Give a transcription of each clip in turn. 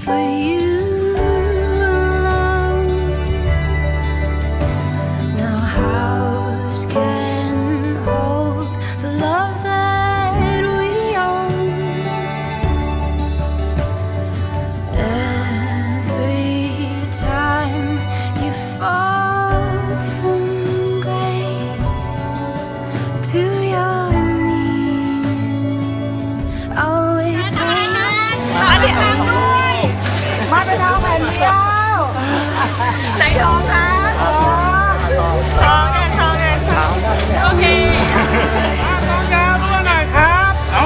for you alone. No house can hold the love that we own. Every time you fall from grace to your knees, I'll wait patiently. มาไปทางแผ่นเดียวไหนทองคะทองไงทองไงโอเคทองยาวด้วยหน่อยครับเอา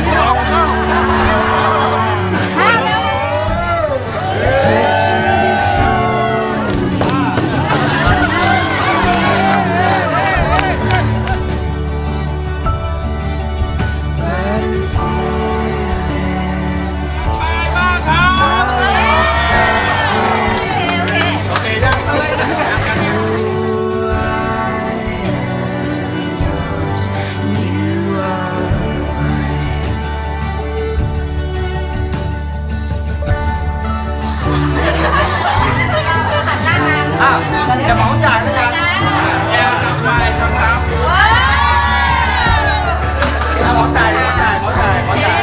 จะมองจ่ายไหมครับแกทำไปทำครับมองจ่ายมองจ่ายมองจ่ายมองจ่าย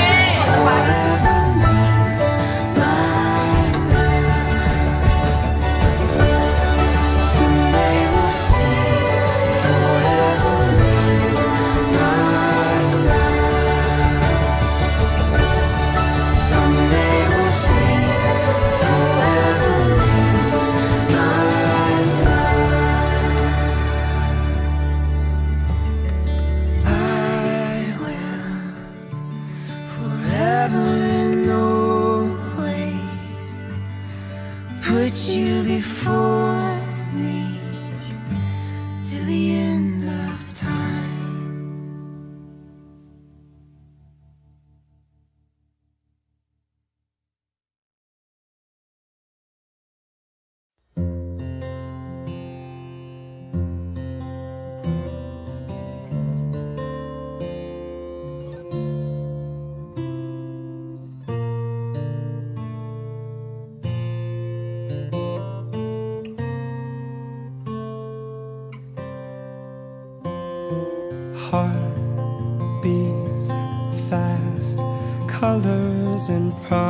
Put you before me to the end of time. Heart beats fast, colors and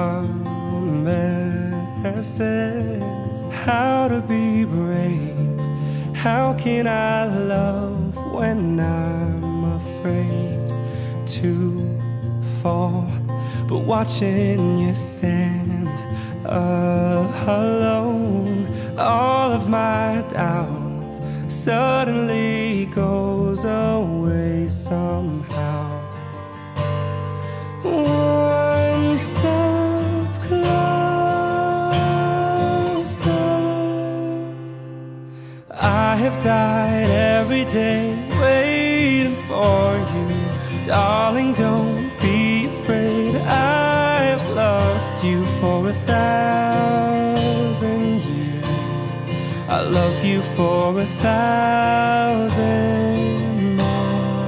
promises. How to be brave? How can I love when I'm afraid to fall? But watching you stand alone, all of my doubt suddenly goes away somehow. One step closer. I have died every day waiting for you. Darling, don't be afraid. I have loved you for 1,000 years. I love you for 1,000 more.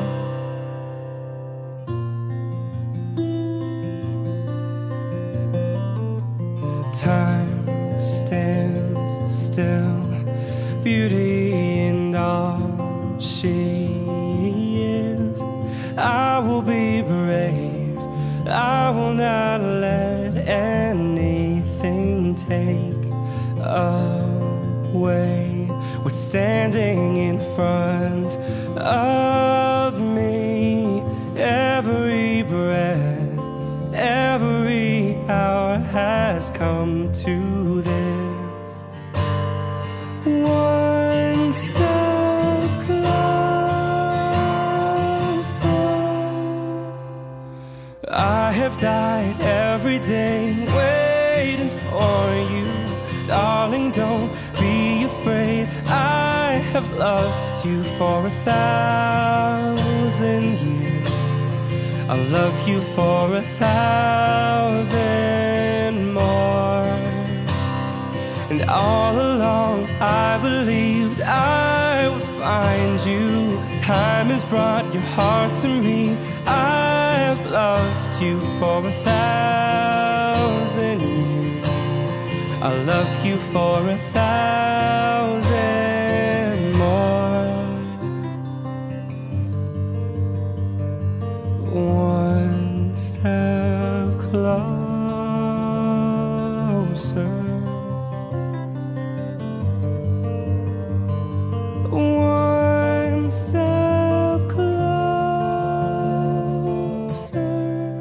Time stands still, beauty in all she is. I will be brave, I will not let anything take away what's standing in front of me. Every breath, every hour has come to this. One step closer. I have died every day waiting for you. Darling, don't be afraid. I have loved you for 1,000 years. I'll love you for 1,000 more. And all along I believed I would find you. Time has brought your heart to me. I have loved you for 1,000 years. I'll love you for 1,000 more. One step closer. One step closer.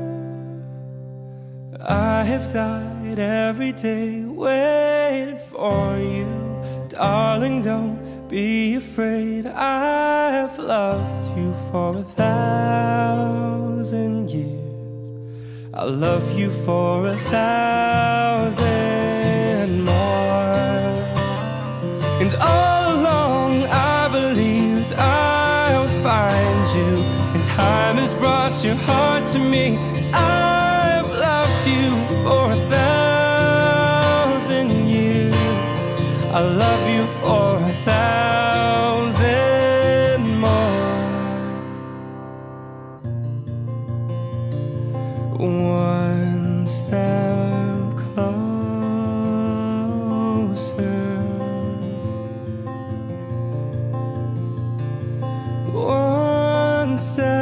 I have died every day waiting for you. Darling, don't be afraid. I've loved you for 1,000 years. I'll love you for 1,000 more. And all along I believed I would find you, and time has brought your heart to me. I've loved you for 1,000 years. I love you for 1,000 more. One step closer. One step